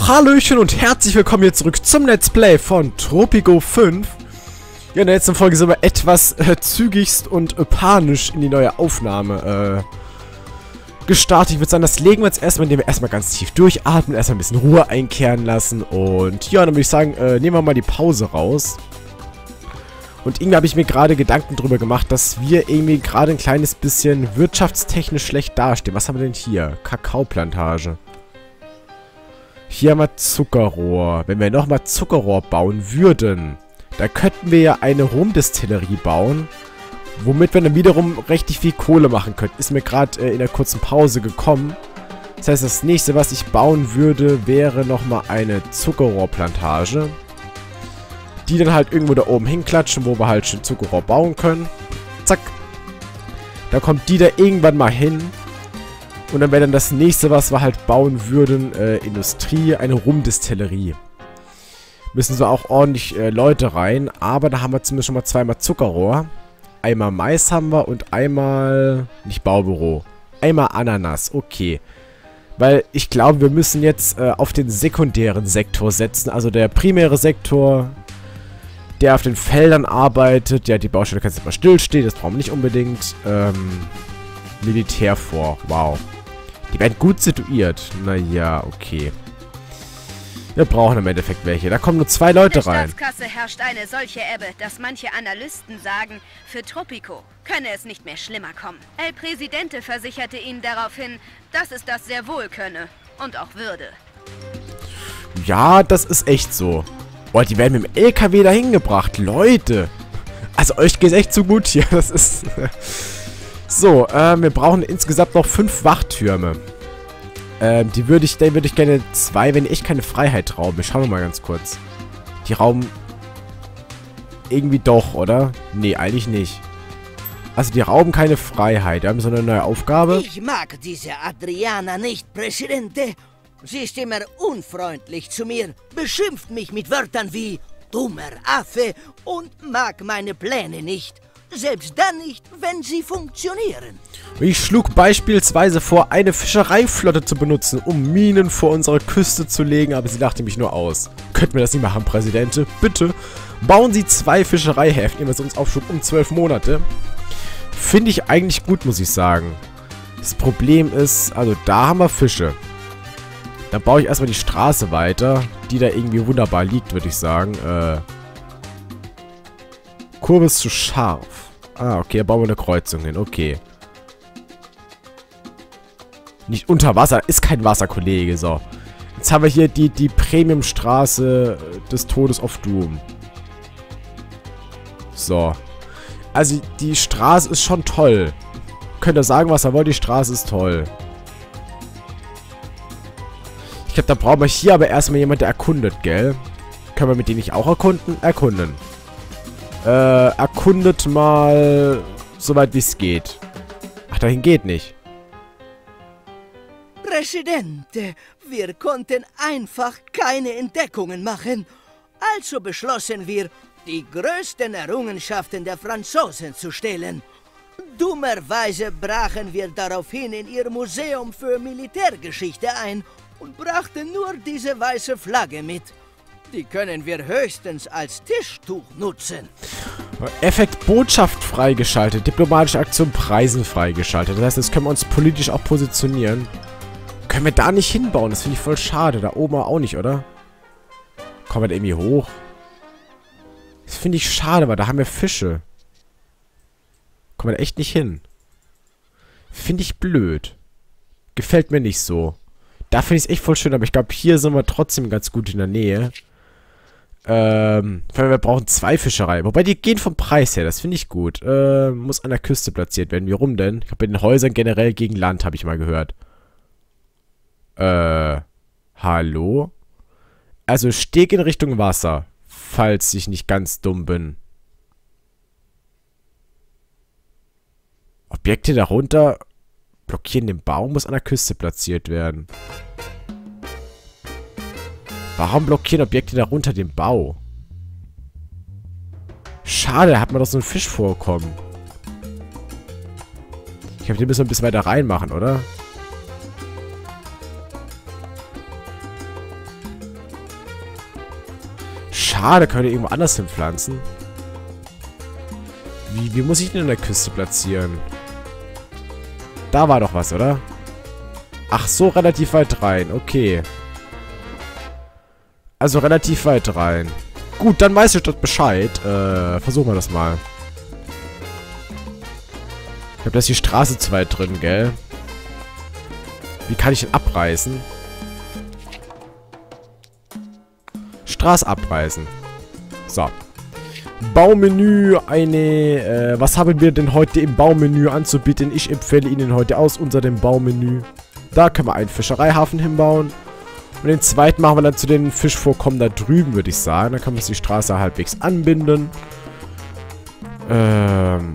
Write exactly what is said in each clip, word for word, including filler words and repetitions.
Hallöchen und herzlich willkommen hier zurück zum Let's Play von Tropico fünf. Ja, in der letzten Folge sind wir etwas äh, zügigst und äh, panisch in die neue Aufnahme äh, gestartet. Ich würde sagen, das legen wir jetzt erstmal, indem wir erstmal ganz tief durchatmen, erstmal ein bisschen Ruhe einkehren lassen. Und ja, dann würde ich sagen, äh, nehmen wir mal die Pause raus. Und irgendwie habe ich mir gerade Gedanken drüber gemacht, dass wir irgendwie gerade ein kleines bisschen wirtschaftstechnisch schlecht dastehen. Was haben wir denn hier? Kakaoplantage. Hier haben wir Zuckerrohr. Wenn wir nochmal Zuckerrohr bauen würden, da könnten wir ja eine Rumdistillerie bauen, womit wir dann wiederum richtig viel Kohle machen könnten. Ist mir gerade äh, in der kurzen Pause gekommen. Das heißt, das nächste, was ich bauen würde, wäre nochmal eine Zuckerrohrplantage. Die dann halt irgendwo da oben hinklatschen, wo wir halt schon Zuckerrohr bauen können. Zack. Da kommt die da irgendwann mal hin. Und dann wäre dann das nächste, was wir halt bauen würden, äh, Industrie, eine Rumdistillerie. Müssen so auch ordentlich äh, Leute rein, aber da haben wir zumindest schon mal zweimal Zuckerrohr. Einmal Mais haben wir und einmal, nicht Baubüro, einmal Ananas, okay. Weil ich glaube, wir müssen jetzt äh, auf den sekundären Sektor setzen, also der primäre Sektor, der auf den Feldern arbeitet. Ja, die Baustelle kann jetzt mal stillstehen, das brauchen wir nicht unbedingt. Ähm, Militär vor, wow. Die werden gut situiert. Naja, okay. Wir brauchen im Endeffekt welche. Da kommen nur zwei Leute rein. In der Staatskasse herrscht eine solche Ebbe, dass manche Analysten sagen, für Tropico könne es nicht mehr schlimmer kommen. El Presidente versicherte ihnen daraufhin, dass es das sehr wohl könne und auch würde. Ja, das ist echt so. Boah, die werden mit dem L K W dahin gebracht. Leute. Also euch geht es echt zu gut hier. Das ist... So, äh, wir brauchen insgesamt noch fünf Wachtürme. Ähm, die würde ich, den würde ich gerne zwei, wenn ich keine Freiheit rauben. Schauen wir mal ganz kurz. Die rauben irgendwie doch, oder? Nee, eigentlich nicht. Also die rauben keine Freiheit. Wir haben so eine neue Aufgabe. Ich mag diese Adriana nicht, Presidente. Sie ist immer unfreundlich zu mir, beschimpft mich mit Wörtern wie dummer Affe und mag meine Pläne nicht. Selbst dann nicht, wenn sie funktionieren. Ich schlug beispielsweise vor, eine Fischereiflotte zu benutzen, um Minen vor unserer Küste zu legen, aber sie lachte mich nur aus. Könnten wir das nicht machen, Präsidente? Bitte. Bauen Sie zwei Fischereihäfen, Invasionsaufschub um zwölf Monate. Finde ich eigentlich gut, muss ich sagen. Das Problem ist, also da haben wir Fische. Dann baue ich erstmal die Straße weiter, die da irgendwie wunderbar liegt, würde ich sagen. Äh... Kurve ist zu scharf. Ah, okay, da bauen wir eine Kreuzung hin. Okay. Nicht unter Wasser. Ist kein Wasser, Kollege. So. Jetzt haben wir hier die, die Premium-Straße des Todes of Doom. So. Also, die Straße ist schon toll. Könnt ihr sagen, was ihr wollt. Die Straße ist toll. Ich glaube, da brauchen wir hier aber erstmal jemand, der erkundet, gell? Können wir mit denen nicht auch erkunden? Erkunden. Äh, erkundet mal soweit wie es geht. Ach, dahin geht nicht. Presidente, wir konnten einfach keine Entdeckungen machen. Also beschlossen wir, die größten Errungenschaften der Franzosen zu stehlen. Dummerweise brachen wir daraufhin in ihr Museum für Militärgeschichte ein und brachten nur diese weiße Flagge mit. Die können wir höchstens als Tischtuch nutzen. Effekt Botschaft freigeschaltet. Diplomatische Aktion Preisen freigeschaltet. Das heißt, jetzt können wir uns politisch auch positionieren. Können wir da nicht hinbauen? Das finde ich voll schade. Da oben auch nicht, oder? Kommen wir da irgendwie hoch? Das finde ich schade, weil da haben wir Fische. Kommen wir da echt nicht hin. Finde ich blöd. Gefällt mir nicht so. Da finde ich es echt voll schön, aber ich glaube, hier sind wir trotzdem ganz gut in der Nähe. Ähm, wir brauchen zwei Fischereien. Wobei, die gehen vom Preis her. Das finde ich gut. Äh, muss an der Küste platziert werden. Wie rum denn? Ich glaube, in den Häusern generell gegen Land, habe ich mal gehört. Äh, hallo? Also, Steg in Richtung Wasser. Falls ich nicht ganz dumm bin. Objekte darunter blockieren den Baum, muss an der Küste platziert werden. Warum blockieren Objekte darunter den Bau? Schade, da hat man doch so ein Fischvorkommen. Ich glaube, den müssen wir ein bisschen weiter reinmachen, oder? Schade, können wir irgendwo anders hinpflanzen. Wie, wie muss ich denn an der Küste platzieren? Da war doch was, oder? Ach so, relativ weit rein. Okay. Also relativ weit rein. Gut, dann weiß ich dort Bescheid. Äh, versuchen wir das mal. Ich glaube, da ist die Straße zu weit drin, gell? Wie kann ich denn abreißen? Straße abreißen. So. Baumenü, eine, äh, was haben wir denn heute im Baumenü anzubieten? Ich empfehle Ihnen heute aus unter dem Baumenü. Da können wir einen Fischereihafen hinbauen. Und den zweiten machen wir dann zu den Fischvorkommen da drüben, würde ich sagen. Da kann man die Straße halbwegs anbinden. Ähm.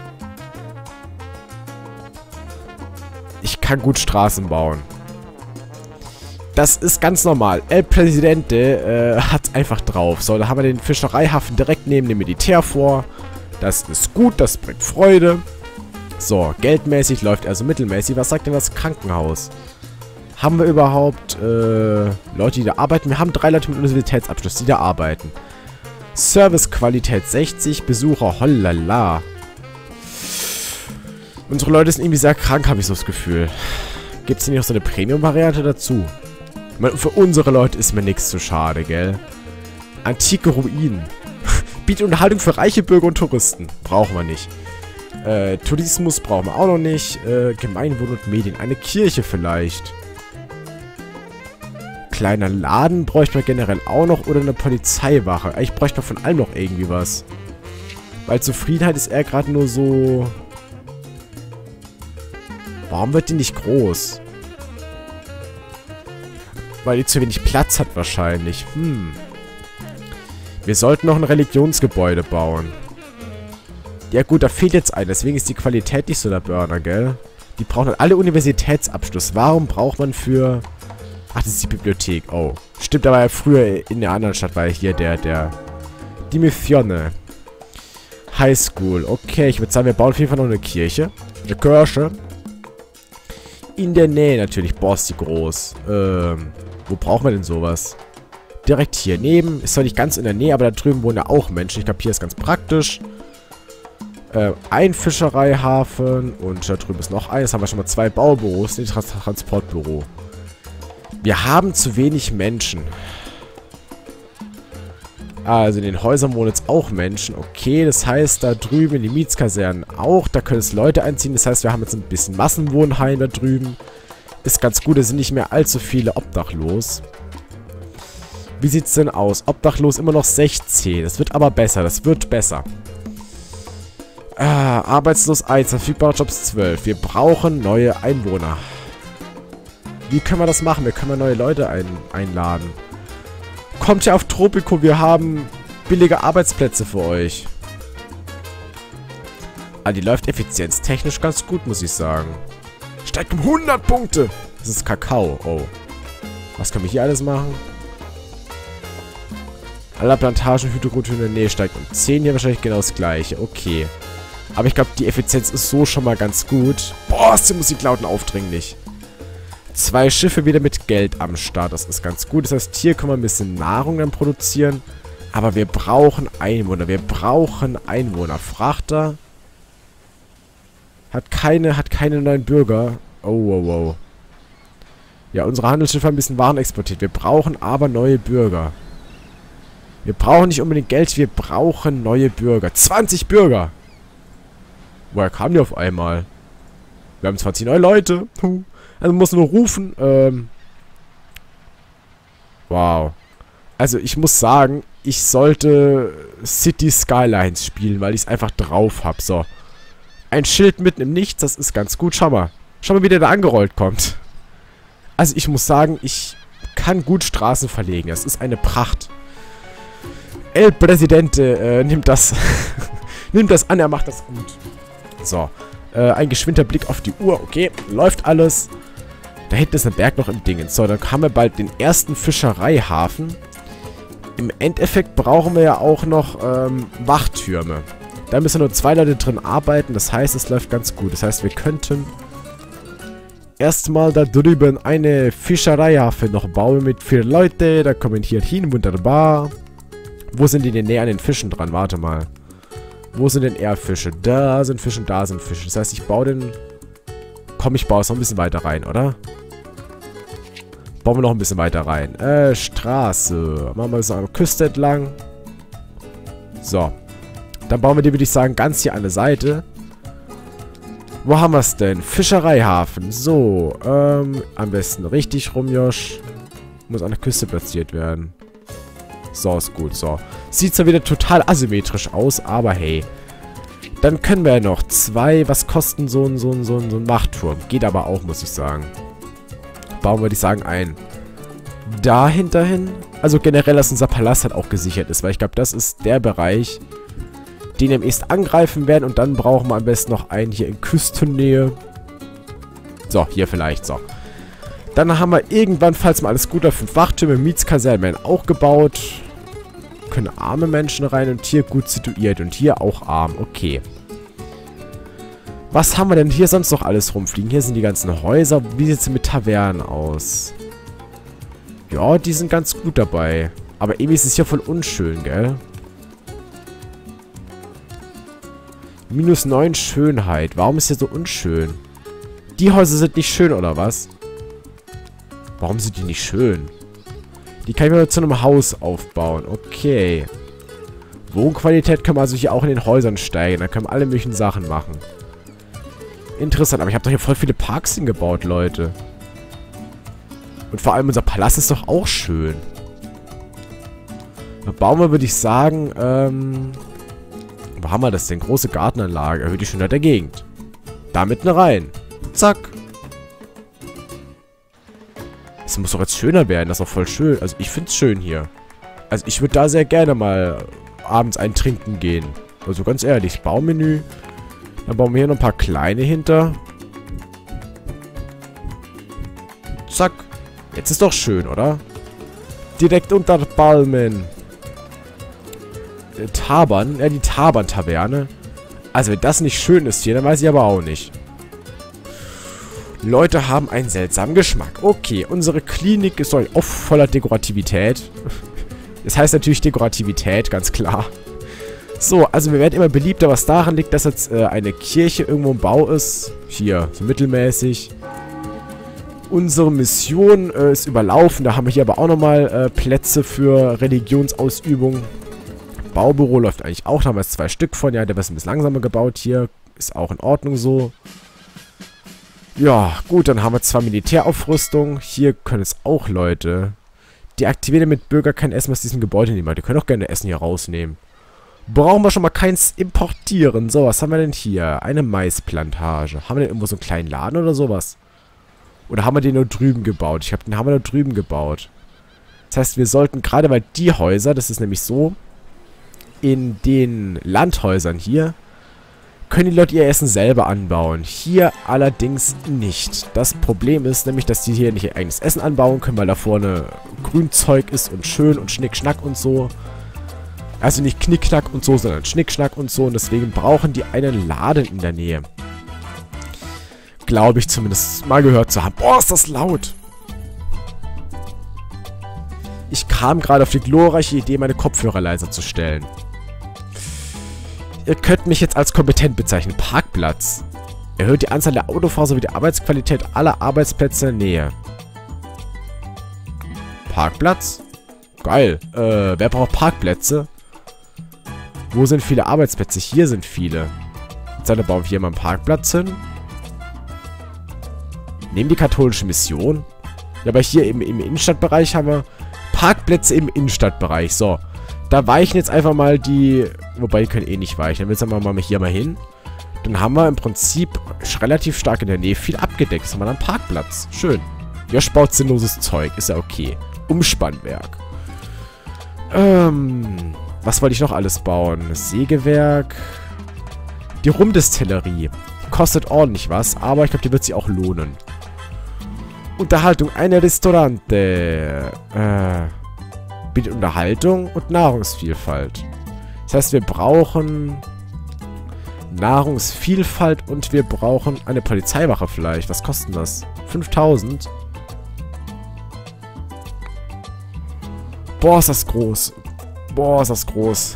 Ich kann gut Straßen bauen. Das ist ganz normal. El Presidente äh, hat einfach drauf. So, da haben wir den Fischereihafen direkt neben dem Militär vor. Das ist gut, das bringt Freude. So, geldmäßig läuft also mittelmäßig. Was sagt denn das Krankenhaus? Haben wir überhaupt äh, Leute, die da arbeiten? Wir haben drei Leute mit Universitätsabschluss, die da arbeiten. Servicequalität sechzig, Besucher, hollala. Unsere Leute sind irgendwie sehr krank, habe ich so das Gefühl. Gibt es hier nicht noch so eine Premium-Variante dazu? Ich meine, für unsere Leute ist mir nichts zu schade, gell? Antike Ruinen. Bietet Unterhaltung für reiche Bürger und Touristen. Brauchen wir nicht. Äh, Tourismus brauchen wir auch noch nicht. Äh, Gemeinwohl und Medien. Eine Kirche vielleicht. Kleiner Laden bräuchte man generell auch noch. Oder eine Polizeiwache. Eigentlich bräuchte man von allem noch irgendwie was. Weil Zufriedenheit ist eher gerade nur so... Warum wird die nicht groß? Weil die zu wenig Platz hat wahrscheinlich. Hm. Wir sollten noch ein Religionsgebäude bauen. Ja gut, da fehlt jetzt ein. Deswegen ist die Qualität nicht so der Burner, gell? Die brauchen alle Universitätsabschluss. Warum braucht man für... Ach, das ist die Bibliothek. Oh. Stimmt, aber ja früher in der anderen Stadt war ja hier der, der... Die Missione. High School. Okay, ich würde sagen, wir bauen auf jeden Fall noch eine Kirche. Eine Kirche. In der Nähe natürlich. Boah, ist die groß. Ähm, wo brauchen wir denn sowas? Direkt hier neben. Ist zwar nicht ganz in der Nähe, aber da drüben wohnen ja auch Menschen. Ich glaube, hier ist ganz praktisch. Äh, ein Fischereihafen. Und da drüben ist noch eins. Haben wir schon mal zwei Baubüros. Ein Trans Transportbüro. Wir haben zu wenig Menschen. Also in den Häusern wohnen jetzt auch Menschen. Okay, das heißt, da drüben in die Mietskasernen auch. Da können es Leute einziehen. Das heißt, wir haben jetzt ein bisschen Massenwohnheim da drüben. Ist ganz gut, da sind nicht mehr allzu viele obdachlos. Wie sieht es denn aus? Obdachlos immer noch sechzehn. Das wird aber besser. Das wird besser. Ah, arbeitslos eins. Verfügbare Jobs zwölf. Wir brauchen neue Einwohner. Wie können wir das machen? Wir können neue Leute ein einladen. Kommt ja auf Tropico, wir haben billige Arbeitsplätze für euch. Ah, die läuft effizienztechnisch ganz gut, muss ich sagen. Steigt um hundert Punkte. Das ist Kakao. Oh. Was können wir hier alles machen? Aller Plantagen, Hydrokultur, nee, steigt um zehn. Hier wahrscheinlich genau das gleiche. Okay. Aber ich glaube, die Effizienz ist so schon mal ganz gut. Boah, ist die Musik laut und aufdringlich. Zwei Schiffe wieder mit Geld am Start. Das ist ganz gut. Das heißt, hier können wir ein bisschen Nahrung dann produzieren. Aber wir brauchen Einwohner. Wir brauchen Einwohner. Frachter hat keine, hat keine neuen Bürger. Oh, wow, wow. Ja, unsere Handelsschiffe haben ein bisschen Waren exportiert. Wir brauchen aber neue Bürger. Wir brauchen nicht unbedingt Geld. Wir brauchen neue Bürger. zwanzig Bürger. Woher kamen die auf einmal? Wir haben zwanzig neue Leute. Puh. Also man muss nur rufen. Ähm. Wow. Also ich muss sagen, ich sollte City Skylines spielen, weil ich es einfach drauf habe. So. Ein Schild mitten im Nichts, das ist ganz gut. Schau mal. Schau mal, wie der da angerollt kommt. Also ich muss sagen, ich kann gut Straßen verlegen. Das ist eine Pracht. El Presidente äh, nimmt das, nimmt das an, er macht das gut. So. Äh, ein geschwinder Blick auf die Uhr. Okay, läuft alles. Da hinten ist ein Berg noch im Dingens. So, dann haben wir bald den ersten Fischereihafen. Im Endeffekt brauchen wir ja auch noch ähm, Wachtürme. Da müssen nur zwei Leute drin arbeiten. Das heißt, es läuft ganz gut. Das heißt, wir könnten erstmal da drüben eine Fischereihafen noch bauen mit vier Leuten. Da kommen hier hin. Wunderbar. Wo sind die denn näher an den Fischen dran? Warte mal. Wo sind denn eher Fische? Da sind Fische und da sind Fische. Das heißt, ich baue den... Komm, ich baue es noch ein bisschen weiter rein, oder? Bauen wir noch ein bisschen weiter rein. Äh, Straße. Machen wir so eine Küste entlang. So. Dann bauen wir die, würde ich sagen, ganz hier an der Seite. Wo haben wir es denn? Fischereihafen. So, ähm, am besten richtig rum, Josh. Muss an der Küste platziert werden. So, ist gut, so. Sieht zwar wieder total asymmetrisch aus, aber hey. Dann können wir ja noch zwei, was kosten so ein, so ein, so ein, so ein Wachturm? Geht aber auch, muss ich sagen. Bauen wir, die sagen, ein. Dahinter hin. Also generell, dass unser Palast halt auch gesichert ist, weil ich glaube, das ist der Bereich, den wir am ehesten angreifen werden. Und dann brauchen wir am besten noch einen hier in Küstennähe. So, hier vielleicht, so. Dann haben wir irgendwann, falls mal alles gut läuft, fünf Wachtürme, Mietskasernen auch gebaut. Können arme Menschen rein und hier gut situiert. Und hier auch arm, okay. Was haben wir denn hier sonst noch alles rumfliegen? Hier sind die ganzen Häuser. Wie sieht es mit Tavernen aus? Ja, die sind ganz gut dabei. Aber irgendwie ist es hier voll unschön, gell? Minus neun Schönheit. Warum ist hier so unschön? Die Häuser sind nicht schön, oder was? Warum sind die nicht schön? Die kann ich mir zu einem Haus aufbauen. Okay. Wohnqualität können wir also hier auch in den Häusern steigen. Da können wir alle möglichen Sachen machen. Interessant, aber ich habe doch hier voll viele Parks hingebaut, Leute. Und vor allem unser Palast ist doch auch schön. Da bauen wir, würde ich sagen, ähm... wo haben wir das denn? Große Gartenanlage. Erhöht die Schönheit der Gegend. Da mitten rein. Zack. Es muss doch jetzt schöner werden. Das ist doch voll schön. Also ich finde es schön hier. Also ich würde da sehr gerne mal abends ein Trinken gehen. Also ganz ehrlich, Baumenü. Dann bauen wir hier noch ein paar kleine hinter. Zack. Jetzt ist doch schön, oder? Direkt unter Palmen. Äh, Tabern. Ja, die Tabern-Taverne. Also wenn das nicht schön ist hier, dann weiß ich aber auch nicht. Leute haben einen seltsamen Geschmack. Okay, unsere Klinik ist doch auch voller Dekorativität. Das heißt natürlich Dekorativität, ganz klar. So, also wir werden immer beliebter, was daran liegt, dass jetzt äh, eine Kirche irgendwo im Bau ist. Hier, so mittelmäßig. Unsere Mission äh, ist überlaufen. Da haben wir hier aber auch nochmal äh, Plätze für Religionsausübung. Baubüro läuft eigentlich auch. Da haben wir jetzt zwei Stück von. Ja, der wird ein bisschen langsamer gebaut hier. Ist auch in Ordnung so. Ja, gut, dann haben wir zwar Militäraufrüstung. Hier können es auch Leute. Deaktivieren, damit Bürger kein Essen aus diesem Gebäude nehmen. Die können auch gerne Essen hier rausnehmen. Brauchen wir schon mal keins importieren. So, was haben wir denn hier? Eine Maisplantage. Haben wir denn irgendwo so einen kleinen Laden oder sowas? Oder haben wir den nur drüben gebaut? Ich glaube, den haben wir nur drüben gebaut. Das heißt, wir sollten gerade bei die Häuser, das ist nämlich so, in den Landhäusern hier, können die Leute ihr Essen selber anbauen. Hier allerdings nicht. Das Problem ist nämlich, dass die hier nicht ihr eigenes Essen anbauen können, weil da vorne Grünzeug ist und schön und Schnickschnack und so. Also nicht Knickknack und so, sondern Schnickschnack und so. Und deswegen brauchen die einen Laden in der Nähe. Glaube ich zumindest mal gehört zu haben. Boah, ist das laut. Ich kam gerade auf die glorreiche Idee, meine Kopfhörer leiser zu stellen. Ihr könnt mich jetzt als kompetent bezeichnen. Parkplatz. Erhöht die Anzahl der Autofahrer sowie die Arbeitsqualität aller Arbeitsplätze in der Nähe. Parkplatz? Geil. Äh, wer braucht Parkplätze? Wo sind viele Arbeitsplätze? Hier sind viele. Jetzt dann bauen wir hier mal einen Parkplatz hin. Nehmen die katholische Mission. Ja, aber hier im, im Innenstadtbereich haben wir Parkplätze im Innenstadtbereich. So. Da weichen jetzt einfach mal die... Wobei, die können eh nicht weichen. Dann setzen wir mal hier mal hin. Dann haben wir im Prinzip relativ stark in der Nähe viel abgedeckt. Jetzt haben wir dann Parkplatz. Schön. Josh baut sinnloses Zeug. Ist ja okay. Umspannwerk. Ähm... Was wollte ich noch alles bauen? Sägewerk. Die Rumdistillerie. Kostet ordentlich was, aber ich glaube, die wird sich auch lohnen. Unterhaltung. Eine Restaurante. Äh, bietet Unterhaltung und Nahrungsvielfalt. Das heißt, wir brauchen Nahrungsvielfalt und wir brauchen eine Polizeiwache vielleicht. Was kostet das? fünftausend? Boah, ist das groß. Boah, ist das groß.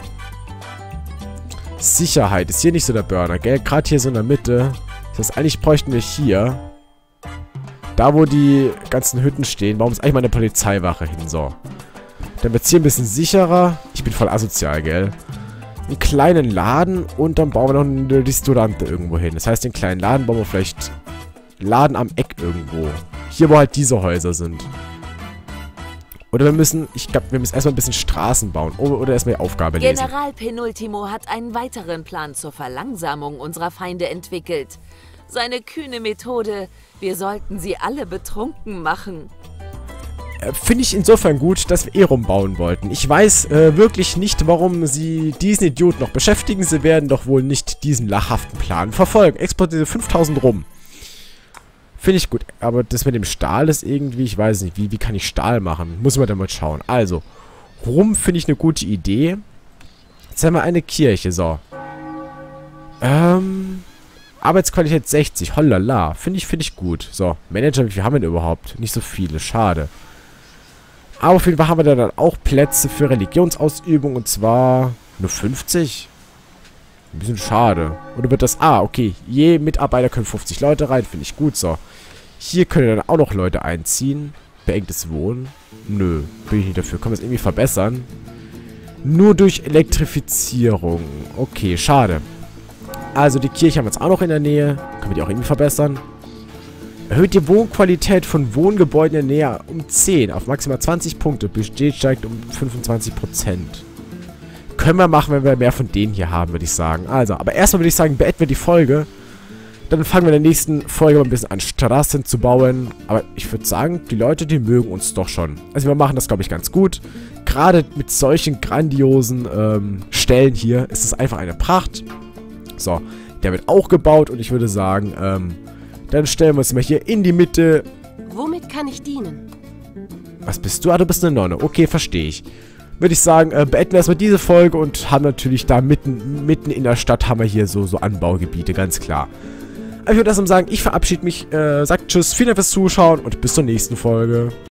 Sicherheit. Ist hier nicht so der Burner, gell? Gerade hier so in der Mitte. Das heißt, eigentlich bräuchten wir hier... Da, wo die ganzen Hütten stehen, warum ist eigentlich mal eine Polizeiwache hin? So. Dann wird es hier ein bisschen sicherer. Ich bin voll asozial, gell? Einen kleinen Laden und dann bauen wir noch eine Restaurante irgendwo hin. Das heißt, den kleinen Laden bauen wir vielleicht... Laden am Eck irgendwo. Hier, wo halt diese Häuser sind. Oder wir müssen... Ich glaube, wir müssen erstmal ein bisschen Straßen bauen. Oder, oder erstmal die Aufgabe lesen. General Penultimo hat einen weiteren Plan zur Verlangsamung unserer Feinde entwickelt. Seine kühne Methode, wir sollten sie alle betrunken machen. Äh, Finde ich insofern gut, dass wir eh rumbauen wollten. Ich weiß äh, wirklich nicht, warum sie diesen Idioten noch beschäftigen. Sie werden doch wohl nicht diesen lachhaften Plan verfolgen. Exportiere fünftausend rum. Finde ich gut. Aber das mit dem Stahl ist irgendwie, ich weiß nicht, wie, wie kann ich Stahl machen? Muss man da mal schauen. Also, Rum finde ich eine gute Idee. Jetzt haben wir eine Kirche, so. Ähm... Arbeitsqualität sechzig, hollala. Finde ich, finde ich gut. So, Manager, wie viel haben wir denn überhaupt? Nicht so viele, schade. Aber auf jeden Fall haben wir da dann auch Plätze für Religionsausübung und zwar nur fünfzig. Ein bisschen schade. Oder wird das... Ah, okay. Je Mitarbeiter können fünfzig Leute rein, finde ich gut. So. Hier können dann auch noch Leute einziehen. Beengtes Wohnen. Nö, bin ich nicht dafür. Können wir es irgendwie verbessern? Nur durch Elektrifizierung. Okay, schade. Also die Kirche haben wir jetzt auch noch in der Nähe. Können wir die auch irgendwie verbessern? Erhöht die Wohnqualität von Wohngebäuden in der Nähe um zehn auf maximal zwanzig Punkte. Budget steigt um fünfundzwanzig Prozent. Können wir machen, wenn wir mehr von denen hier haben, würde ich sagen. Also, aber erstmal würde ich sagen, beenden wir die Folge. Dann fangen wir in der nächsten Folge mal ein bisschen an, Straßen zu bauen. Aber ich würde sagen, die Leute, die mögen uns doch schon. Also wir machen das, glaube ich, ganz gut. Gerade mit solchen grandiosen ähm, Stellen hier ist es einfach eine Pracht. So, der wird auch gebaut und ich würde sagen, ähm, dann stellen wir uns mal hier in die Mitte. Womit kann ich dienen? Was bist du? Ah, du bist eine Nonne. Okay, verstehe ich. Würde ich sagen, äh, beenden wir erstmal diese Folge und haben natürlich da mitten, mitten in der Stadt haben wir hier so, so Anbaugebiete, ganz klar. Aber ich würde erstmal sagen, ich verabschiede mich, äh, sagt Tschüss, vielen Dank fürs Zuschauen und bis zur nächsten Folge.